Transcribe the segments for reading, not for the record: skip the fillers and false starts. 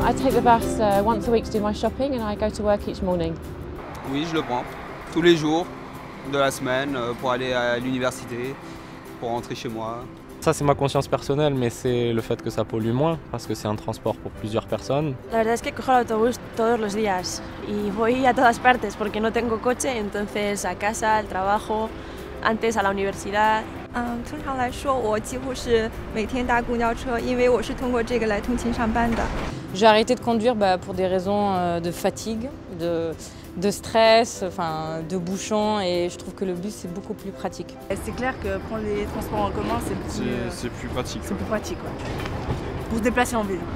I take the bus once a week to do my shopping and I go to work each morning. Oui, je le prends tous les jours de la semaine pour aller à l'université, pour rentrer chez moi. Ça c'est ma conscience personnelle, mais c'est le fait que ça pollue moins, parce que c'est un transport pour plusieurs personnes. La verdad es que cojo el autobús todos los días y voy a todas partes porque no tengo coche, entonces a casa, al trabajo, antes a la universidad. 通常来说，我几乎是每天搭公交车，因为我是通过这个来通勤上班的。 J'ai arrêté de conduire pour des raisons de fatigue, de stress, enfin, de bouchons, et je trouve que le bus c'est beaucoup plus pratique. C'est clair que prendre les transports en commun c'est plus pratique. C'est plus pratique, ouais. Pour se déplacer en ville.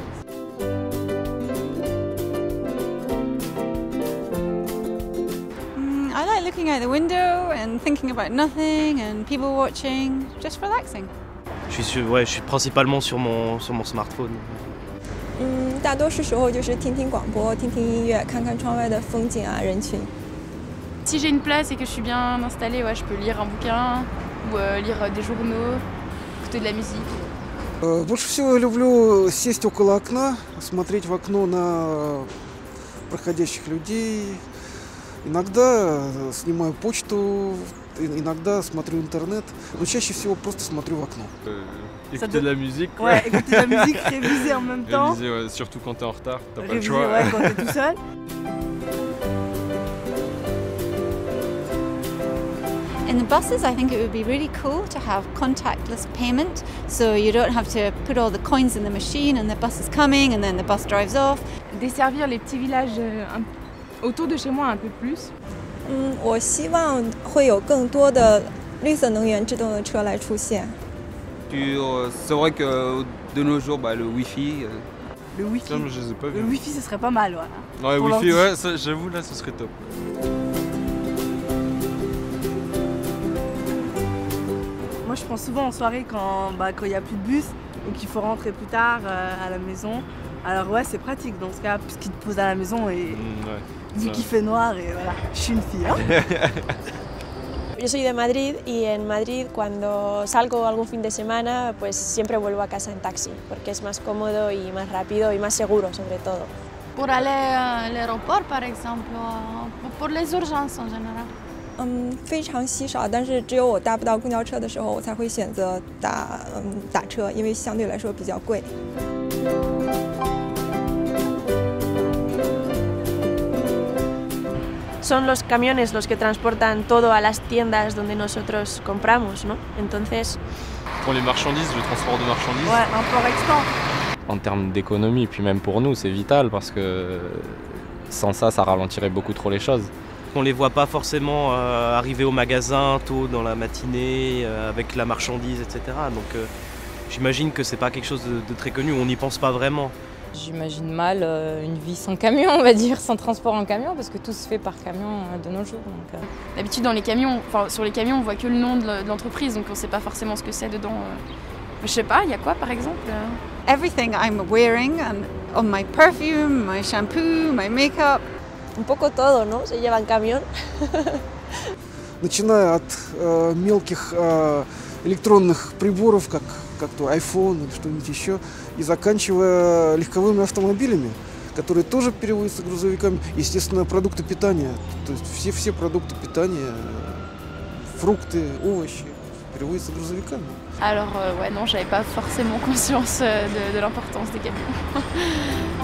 I like looking out the window and thinking about nothing and people watching, just relaxing. Je suis principalement sur mon smartphone. 大多数时候就是听听广播、听听音乐、看看窗外的风景啊、人群。 Si j'ai une place et que je suis bien installée, ouais, je peux lire un bouquin ou lire des journaux, écouter de la musique. Больше всего я люблю сесть около окна, смотреть в окно на проходящих людей. Иногда снимаю почту, иногда смотрю интернет, но чаще всего просто смотрю в окно. Écouter de la musique. Ouais, écouter de la musique, réviser en même temps. Réviser, ouais, surtout quand t'es en retard, t'as pas le Réviser, choix. Ouais, quand t'es tout seul. In the buses, I think it would be really cool to have contactless payment, so you don't have to put all the coins in the machine and the bus is coming and then the bus drives off. Desservir les petits villages autour de chez moi un peu plus. 我希望会有更多的绿色能源制动的车来出现。 C'est vrai que de nos jours, le Wi-Fi. Le Wi-Fi. Ça, je les ai pas vus. Le Wi-Fi, ce serait pas mal, voilà. Ouais, Wi-Fi, ouais, ça, j'avoue, là, ce serait top. Moi, je prends souvent en soirée quand il n'y a plus de bus ou qu'il faut rentrer plus tard à la maison. Alors ouais, c'est pratique dans ce cas, puisqu'il te pose à la maison et vu qu'il fait noir et voilà, je suis une fille. Hein. Yo soy de Madrid y en Madrid cuando salgo algún fin de semana pues siempre vuelvo a casa en taxi porque es más cómodo y más rápido y más seguro sobre todo. Pour aller à l'aéroport par exemple, pour les urgences en général. 非常稀少，但是只有我搭不到公交车的时候，我才会选择打车，因为相对来说比较贵。 Son los camiones los que transportan todo a las tiendas donde nosotros compramos, ¿no? Entonces... Pour les marchandises, le transport de marchandises. Ouais, import-export. En termes d'économie, puis même pour nous, c'est vital, parce que sans ça, ça ralentirait beaucoup trop les choses. On les voit pas forcément arriver au magasin tôt dans la matinée avec la marchandise, etc. Donc j'imagine que c'est pas quelque chose de très connu, on n'y pense pas vraiment. J'imagine mal une vie sans camion, on va dire, sans transport en camion, parce que tout se fait par camion de nos jours. D'habitude, dans les camions, sur les camions, on voit que le nom de l'entreprise, donc on sait pas forcément ce que c'est dedans. Je sais pas, il y a quoi par exemple? Everything I'm wearing, on my perfume, my shampoo, my makeup. Un poco todo, ¿no? Se lleva en camión. Начиная от мелких электронных приборов, как то iPhone или что-нибудь еще, и заканчивая легковыми автомобилями, которые тоже перевозятся грузовиками. Естественно, продукты питания, то есть все продукты питания, фрукты, овощи перевозятся грузовиками. Alors ouais, non, j'avais pas forcément conscience de l'importance des camions.